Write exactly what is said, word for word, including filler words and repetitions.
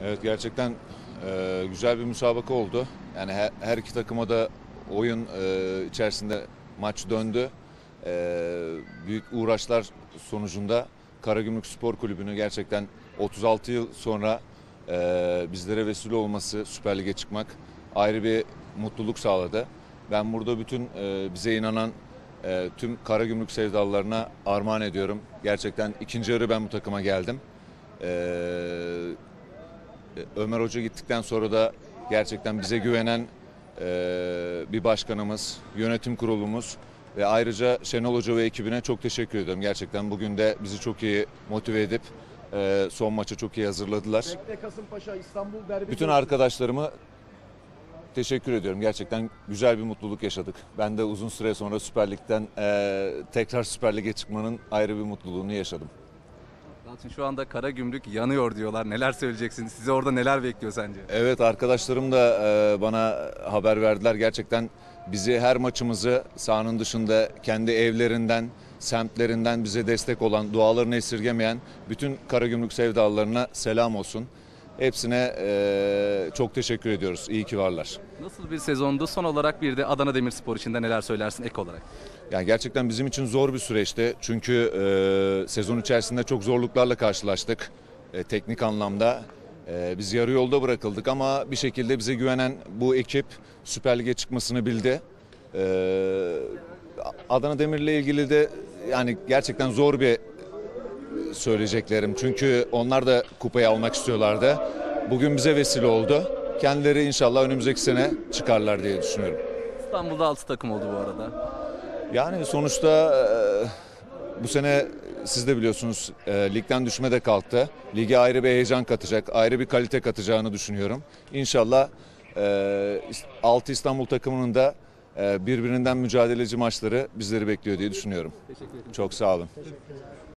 Evet, gerçekten e, güzel bir müsabaka oldu. Yani her, her iki takıma da oyun e, içerisinde maç döndü. E, büyük uğraşlar sonucunda Karagümrük Spor Kulübü'nü gerçekten otuz altı yıl sonra e, bizlere vesile olması, Süper Lig'e çıkmak ayrı bir mutluluk sağladı. Ben burada bütün e, bize inanan e, tüm Karagümrük sevdalılarına armağan ediyorum. Gerçekten ikinci yarı ben bu takıma geldim. E, Ömer Hoca gittikten sonra da gerçekten bize güvenen e, bir başkanımız, yönetim kurulumuz ve ayrıca Şenol Hoca ve ekibine çok teşekkür ediyorum. Gerçekten bugün de bizi çok iyi motive edip e, son maça çok iyi hazırladılar. Bekle Kasımpaşa İstanbul derbi. Bütün arkadaşlarımı teşekkür ediyorum. Gerçekten güzel bir mutluluk yaşadık. Ben de uzun süre sonra Süper Lig'den e, tekrar Süper Lig'e çıkmanın ayrı bir mutluluğunu yaşadım. Yalçın, şu anda Karagümrük yanıyor diyorlar. Neler söyleyeceksiniz? Sizi orada neler bekliyor sence? Evet, arkadaşlarım da e, bana haber verdiler. Gerçekten bizi her maçımızı sahanın dışında kendi evlerinden, semtlerinden bize destek olan, dualarını esirgemeyen bütün Karagümrük sevdalılarına selam olsun. Hepsine e, çok teşekkür ediyoruz. İyi ki varlar. Nasıl bir sezondu? Son olarak bir de Adana Demirspor için de neler söylersin ek olarak? Yani gerçekten bizim için zor bir süreçti. Çünkü e, sezon içerisinde çok zorluklarla karşılaştık. E, teknik anlamda. E, biz yarı yolda bırakıldık ama bir şekilde bize güvenen bu ekip Süper Lig'e çıkmasını bildi. E, Adana Demir'le ilgili de yani gerçekten zor bir söyleyeceklerim. Çünkü onlar da kupayı almak istiyorlardı. Bugün bize vesile oldu. Kendileri inşallah önümüzdeki sene çıkarlar diye düşünüyorum. İstanbul'da altı takım oldu bu arada. Yani sonuçta e, bu sene siz de biliyorsunuz e, ligden düşme de kalktı. Lige ayrı bir heyecan katacak, ayrı bir kalite katacağını düşünüyorum. İnşallah e, altı İstanbul takımının da e, birbirinden mücadeleci maçları bizleri bekliyor diye düşünüyorum. Teşekkür ederim. Çok sağ olun.